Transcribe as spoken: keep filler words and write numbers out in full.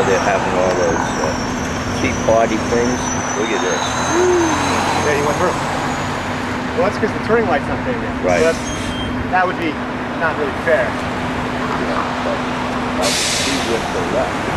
where they're having all those uh, tea party things. Look at this. Yeah, you went through. Well, that's because the turning light's not there yet. Right. So that's, that would be not really fair. Yeah, but I see with the left.